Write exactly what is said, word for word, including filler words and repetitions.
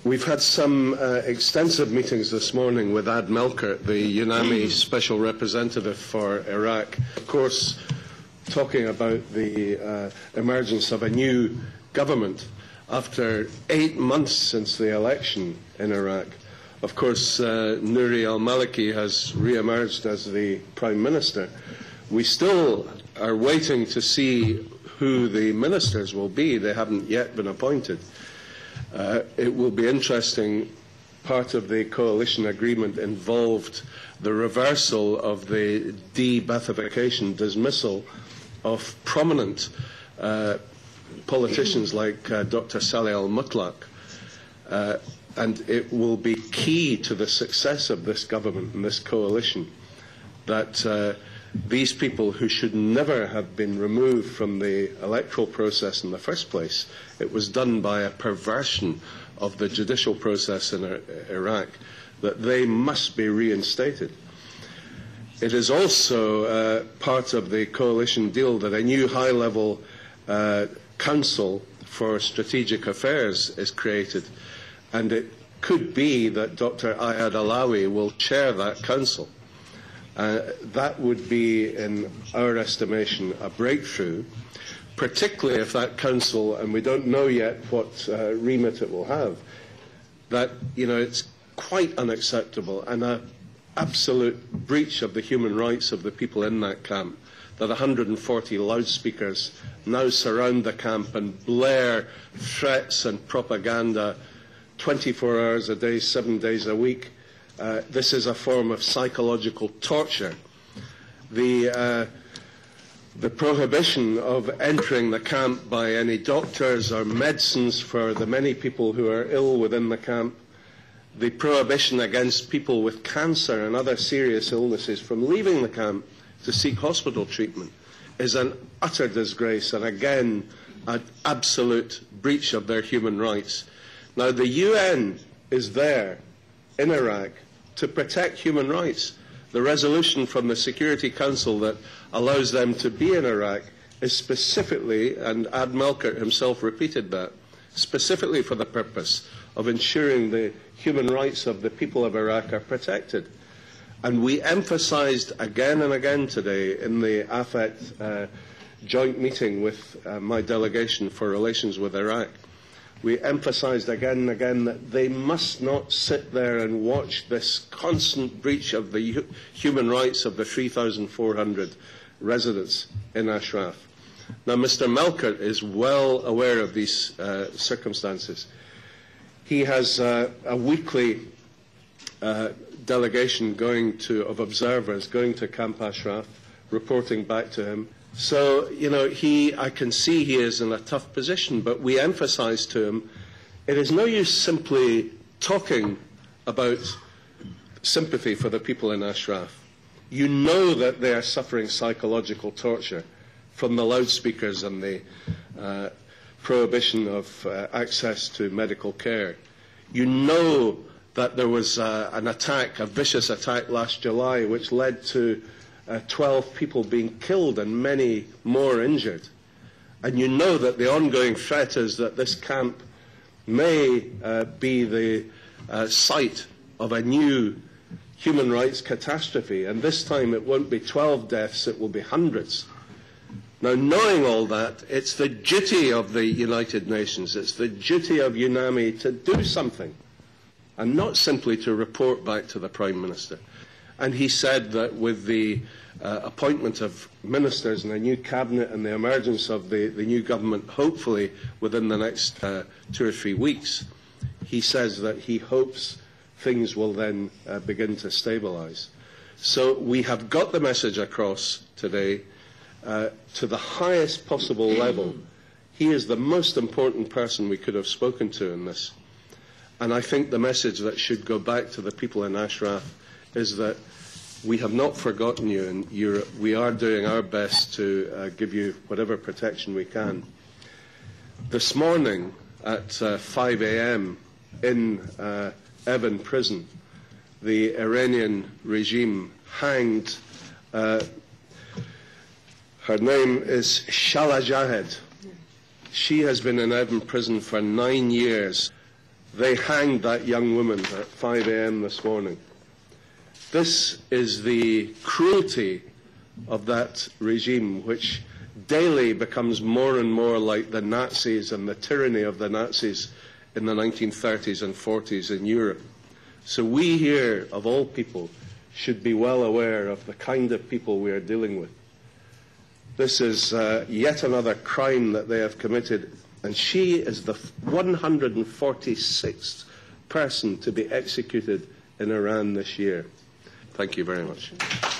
We've had some uh, extensive meetings this morning with Ad Melkert, the UNAMI Special Representative for Iraq, of course talking about the uh, emergence of a new government after eight months since the election in Iraq. Of course, uh, Nouri al-Maliki has re-emerged as the Prime Minister. We still are waiting to see who the ministers will be. They haven't yet been appointed. Uh, it will be interesting. Part of the coalition agreement involved the reversal of the de-Baathification, dismissal of prominent uh, politicians like uh, Doctor Saleh al-Mutlaq. Uh, and it will be key to the success of this government and this coalition that uh, these people who should never have been removed from the electoral process in the first place, it was done by a perversion of the judicial process in Iraq, that they must be reinstated. It is also uh, part of the coalition deal that a new high-level uh, council for strategic affairs is created, and it could be that Doctor Ayad Alawi will chair that council. Uh, that would be, in our estimation, a breakthrough, particularly if that council, and we don't know yet what uh, remit it will have, that, you know, it's quite unacceptable and an absolute breach of the human rights of the people in that camp, that one hundred forty loudspeakers now surround the camp and blare threats and propaganda twenty-four hours a day, seven days a week. Uh, this is a form of psychological torture. The, uh, the prohibition of entering the camp by any doctors or medicines for the many people who are ill within the camp, the prohibition against people with cancer and other serious illnesses from leaving the camp to seek hospital treatment is an utter disgrace and, again, an absolute breach of their human rights. Now, the U N is there in Iraq to protect human rights. The resolution from the Security Council that allows them to be in Iraq is specifically, and Ad Melkert himself repeated that, specifically for the purpose of ensuring the human rights of the people of Iraq are protected. And we emphasized again and again today in the A F E T uh, joint meeting with uh, my delegation for relations with Iraq, we emphasized again and again that they must not sit there and watch this constant breach of the hu human rights of the three thousand four hundred residents in Ashraf. Now, Mister Melkert is well aware of these uh, circumstances. He has uh, a weekly uh, delegation going to, of observers going to Camp Ashraf, reporting back to him. So, you know, he, I can see he is in a tough position, but we emphasize to him, it is no use simply talking about sympathy for the people in Ashraf. You know that they are suffering psychological torture from the loudspeakers and the uh, prohibition of uh, access to medical care. You know that there was uh, an attack, a vicious attack last July, which led to Uh, twelve people being killed and many more injured. And you know that the ongoing threat is that this camp may uh, be the uh, site of a new human rights catastrophe. And this time it won't be twelve deaths, it will be hundreds. Now, knowing all that, it's the duty of the United Nations, it's the duty of UNAMI to do something, and not simply to report back to the Prime Minister. And he said that with the uh, appointment of ministers and a new cabinet and the emergence of the, the new government, hopefully within the next uh, two or three weeks, he says that he hopes things will then uh, begin to stabilize. So we have got the message across today uh, to the highest possible level. He is the most important person we could have spoken to in this. And I think the message that should go back to the people in Ashraf is that we have not forgotten you in Europe. We are doing our best to uh, give you whatever protection we can. This morning at uh, five A M in uh, Evin prison, the Iranian regime hanged, uh, her name is Shala Jahed. She has been in Evin prison for nine years. They hanged that young woman at five A M this morning. This is the cruelty of that regime, which daily becomes more and more like the Nazis and the tyranny of the Nazis in the nineteen thirties and forties in Europe. So we here, of all people, should be well aware of the kind of people we are dealing with. This is uh, yet another crime that they have committed, and she is the one hundred forty-sixth person to be executed in Iran this year. Thank you very much.